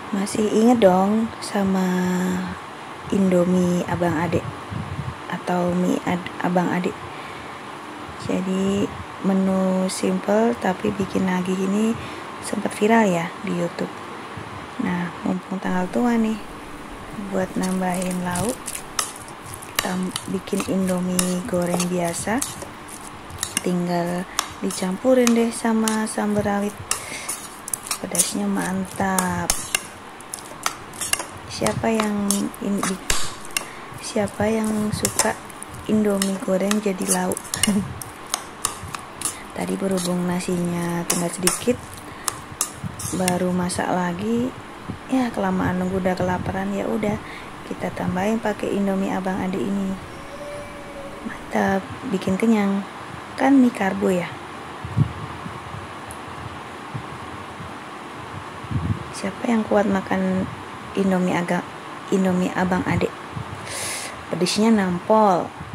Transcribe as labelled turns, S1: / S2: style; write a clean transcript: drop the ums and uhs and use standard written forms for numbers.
S1: Masih inget dong sama Indomie Abang Ade atau mie Abang Ade. Jadi menu simple tapi bikin nagih ini sempat viral ya di YouTube. Nah, mumpung tanggal tua nih, buat nambahin lauk, kita bikin Indomie goreng biasa. Tinggal dicampurin deh sama sambal rawit. Pedasnya mantap. Siapa yang suka Indomie goreng jadi lauk? Tadi berhubung nasinya tinggal sedikit, baru masak lagi, ya kelamaan nunggu udah kelaparan, ya udah kita tambahin pakai Indomie Abang Ade ini. Mantap, bikin kenyang. Kan mie karbo ya. Siapa yang kuat makan Indomie Abang Ade? Pedesnya nampol.